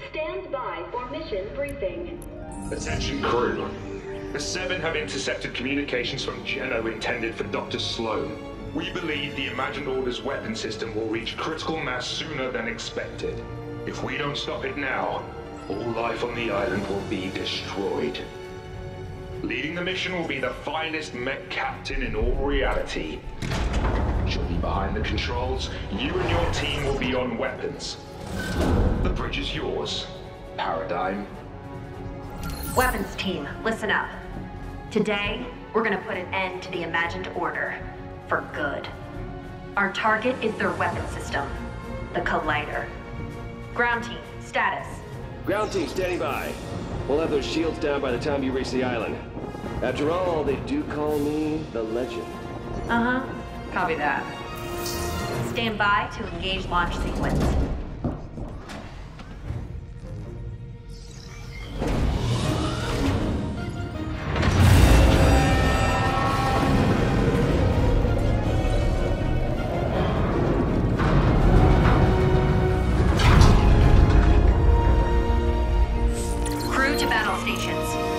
Stand by for mission briefing. Attention crew. The Seven have intercepted communications from Geno intended for Dr. Sloan. We believe the Imagined Order's weapon system will reach critical mass sooner than expected. If we don't stop it now, all life on the island will be destroyed. Leading the mission will be the finest mech captain in all reality. She'll be behind the controls. You and your team will be on weapons. The bridge is yours, Paradigm. Weapons team, listen up. Today, we're gonna put an end to the Imagined Order. For good. Our target is their weapon system, the Collider. Ground team, status. Ground team, standing by. We'll have those shields down by the time you reach the island. After all, they do call me the Legend. Uh-huh. Copy that. Stand by to engage launch sequence. Crew to battle stations.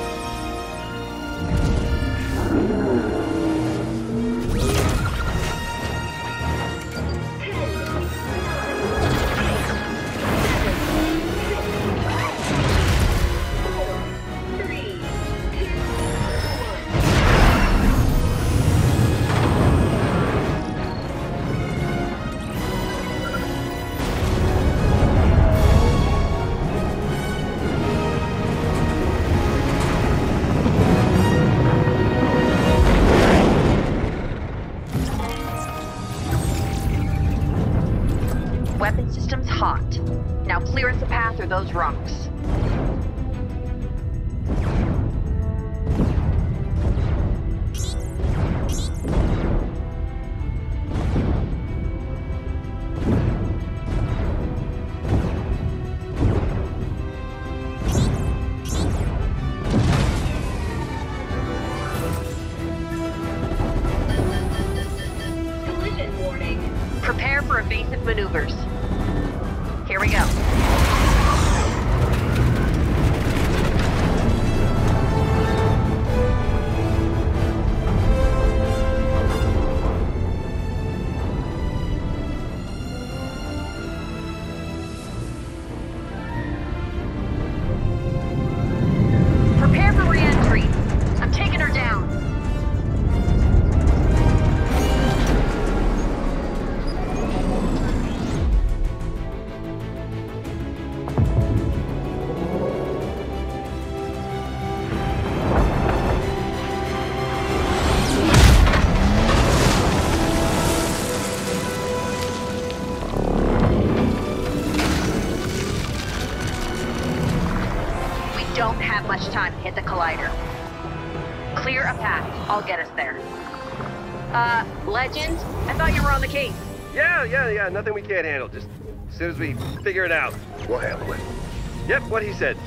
Weapon system's hot. Now clear us a path through those rocks. Collision warning. Prepare for evasive maneuvers. Here we go. Prepare for re-entry. I'm taking her down. Don't have much time to hit the Collider. Clear a path. I'll get us there. Legend? I thought you were on the case. Yeah. Nothing we can't handle. Just as soon as we figure it out. We'll handle it. Yep, what he said.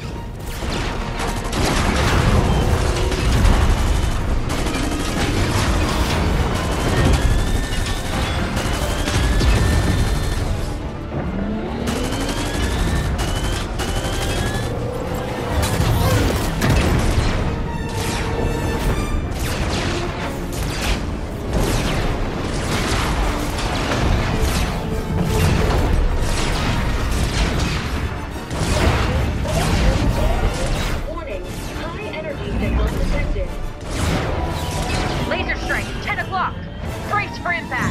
Warning. High energy signal detected. Laser strike, 10 o'clock. Brace for impact.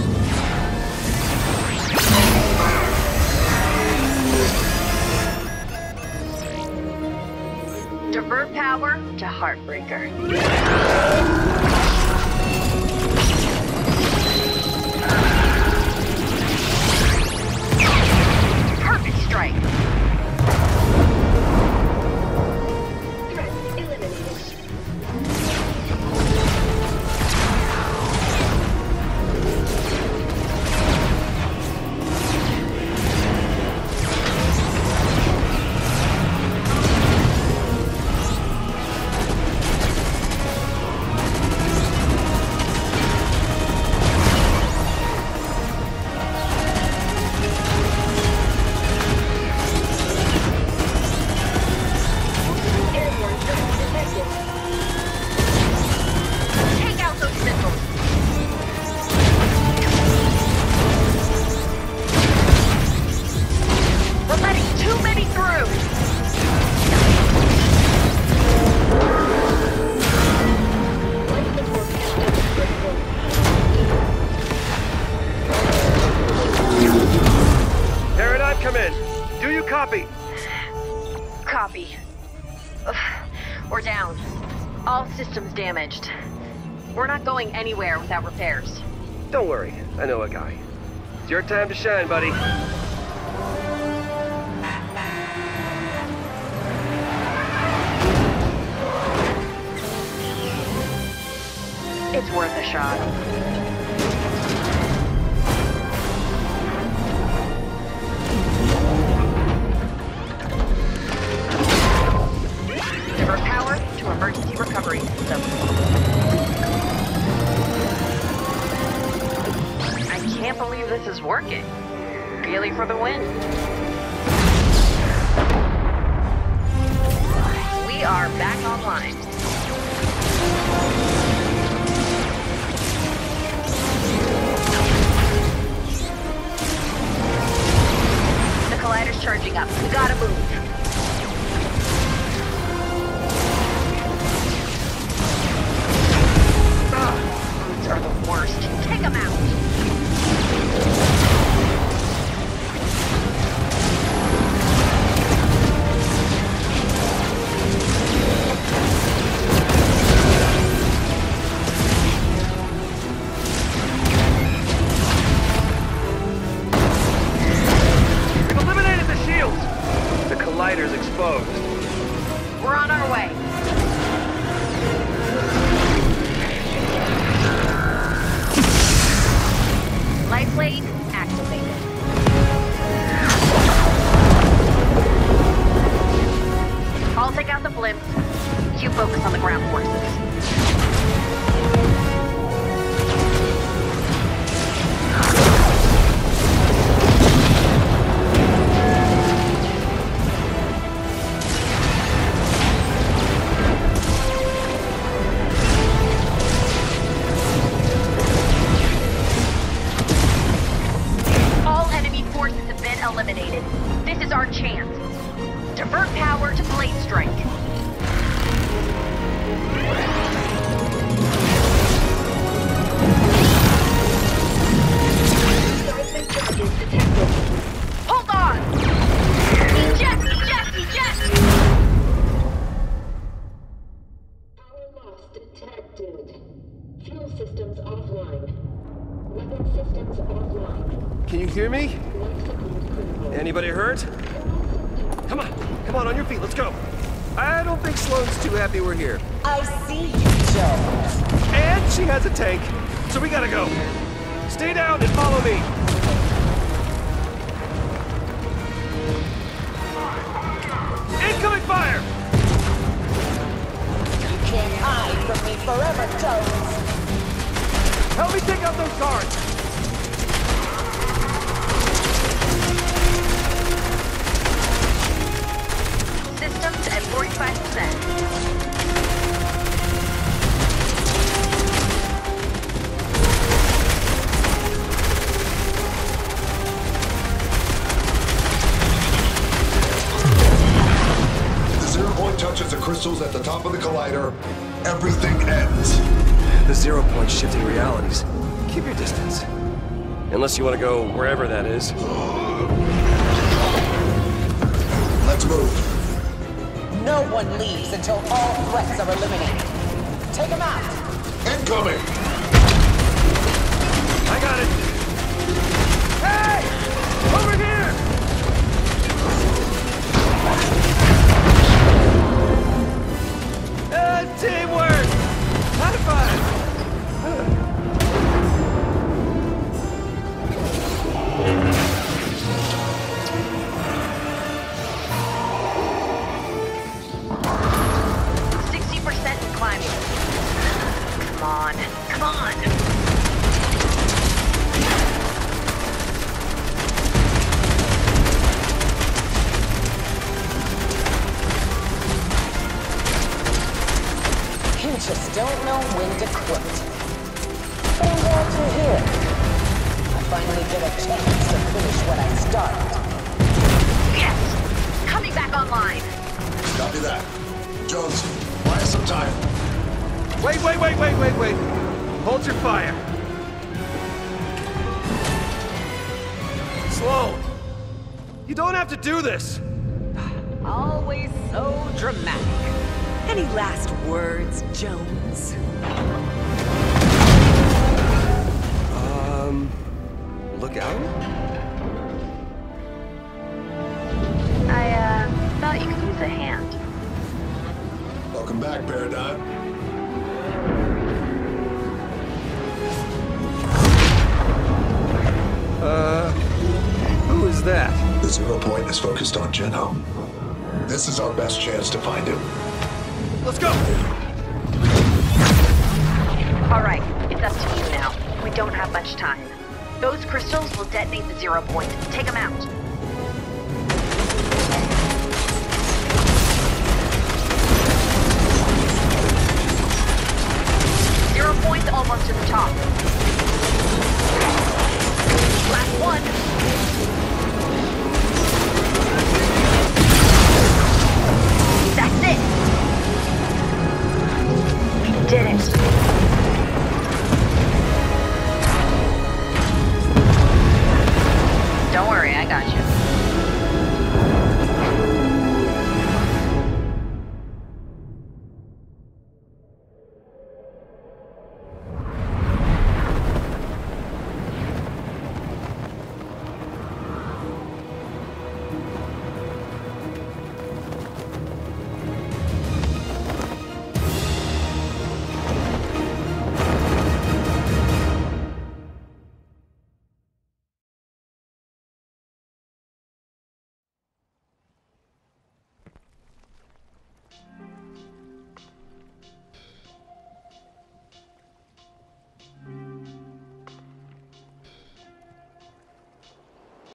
Divert power to Heartbreaker. Perfect strike. Threat eliminated. come in. Do you copy? Copy. Ugh, we're down. All systems damaged. We're not going anywhere without repairs. Don't worry, I know a guy. It's your time to shine, buddy. It's worth a shot. Divert power to emergency recovery system. I can't believe this is working. Really for the win. We are back online. The collider's charging up. We gotta move. Boots are the worst. Take them out. We've eliminated the shields! The collider's exposed. We're on our way. Light blade activated. I'll take out the blimp. You focus on the ground forces. All enemy forces have been eliminated. This is our chance. Divert power to blade strike. Seismic charges detected. Hold on! Eject! Eject! Eject! Power loss detected. Fuel systems offline. Weapon systems offline. Can you hear me? Life support critical. Anybody hurt? Come on your feet, let's go. I don't think Sloane's too happy we're here. I see you, Jones. And she has a tank, so we gotta go. Stay down and follow me. Incoming fire! You can't hide from me forever, Jones. Help me take out those guards! Systems at 45%. The zero point touches the crystals at the top of the collider. Everything ends. The 0 point shifting realities. Keep your distance. Unless you want to go wherever that is. Let's move. No one leaves until all threats are eliminated. Take them out. Incoming! I got it! Hey! Over here! Teamwork! High five! 60% in climbing. Come on. Come on! You just don't know when to quit. But I'm glad you're here. I finally get a chance to finish what I started. Yes! Coming back online. Copy that. Jones, buy us some time. Wait. Hold your fire. Sloane, You don't have to do this! Always so dramatic. Any last words, Jones? Look out? I thought you could use a hand. Welcome back, Paradigm. Who is that? The Zero Point is focused on Geno. This is our best chance to find him. Let's go! All right, it's up to you now. We don't have much time. Those crystals will detonate the Zero Point. Take them out. Zero Point's almost to the top. Last one. That's it. We did it. Don't worry, I got you.